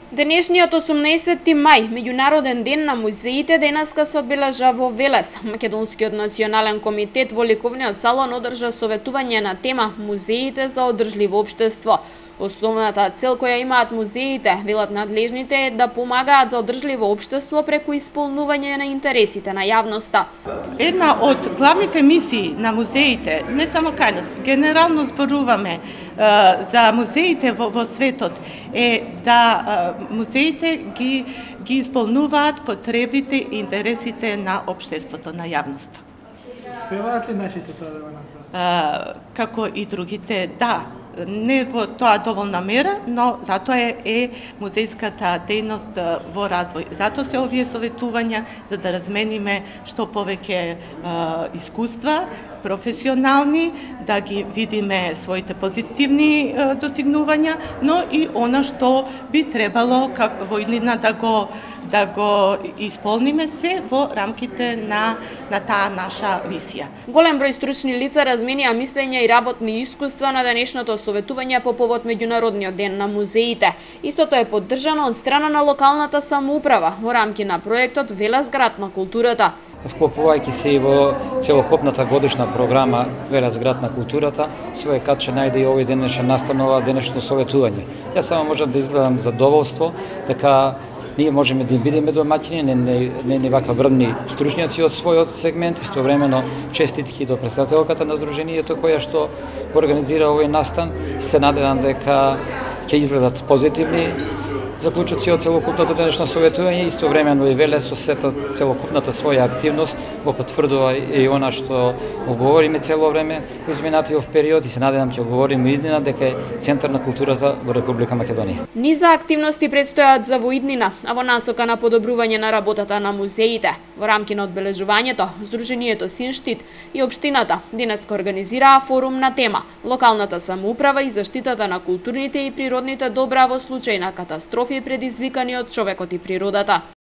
Денешниот 18 мај, меѓународен ден на музеите, денеска се одбележа во Велес. Македонскиот национален комитет во ликовниот салон одржа советување на тема Музеите за одржливо општество. Основната цел која имаат музеите, велат надлежните, е да помагаат за одржливо општество преку исполнување на интересите на јавноста. Една од главните мисии на музеите, не само кај нас, генерално зборуваме за музеите во светот, е да музеите ги исполнуваат потребите и интересите на општеството, на јавноста. Успеваат ли нашите тоа да го направат? Како и другите, да. Не во тоа доволна мера, но затоа е музејската дејност во развој. Затоа се овие советувања за да размениме што повеќе искуства, професионални, да ги видиме своите позитивни достигнувања, но и она што би требало во иднина да го исполниме се во рамките на таа наша мисија. Голем број стручни лица разменија мислења и работни искуства на денешното советување по повод меѓународниот ден на музеите. Истото е поддржано од страна на локалната самоуправа во рамки на проектот Велес град на културата. Вклопувајќи се и во целокупната годишна програма Велес град на културата, свој кат ќе најде и овој денешен настанува денешно советување. Јас само можам да изгледам задоволство, така ние можеме да бидеме домаќини, не вака врвни стручњаци од својот сегмент, истовремено честитки до претседателката на здруженијето која што организира овој настан. Се надевам дека ќе изгледат позитивни заклучоци од целокупното денешно советување, истовремено и Велес со целокупната своја активност го потврдува и она што го говориме цело време во изминатиот период и се надевам ќе говориме иднина дека е центар на културата во Република Македонија. Низа активности предстојат за во иднина, а во насока на подобрување на работата на музеите. Во рамки на одбележувањето, Здруженијето Синштит и општината денеска организираа форум на тема Локалната самоуправа и заштитата на културните и природните добра во случај на катастрофи предизвикани од човекот и природата.